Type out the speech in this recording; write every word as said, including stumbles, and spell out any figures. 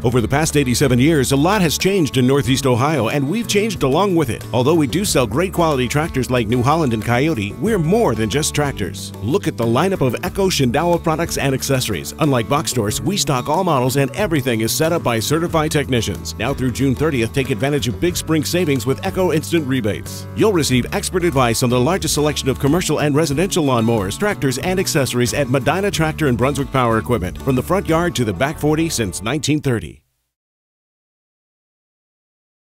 Over the past eighty-seven years, a lot has changed in Northeast Ohio, and we've changed along with it. Although we do sell great quality tractors like New Holland and Coyote, we're more than just tractors. Look at the lineup of Echo Shindawa products and accessories. Unlike box stores, we stock all models and everything is set up by certified technicians. Now through June thirtieth, take advantage of big spring savings with Echo Instant Rebates. You'll receive expert advice on the largest selection of commercial and residential lawnmowers, tractors, and accessories at Medina Tractor and Brunswick Power Equipment. From the front yard to the back forty since nineteen thirty.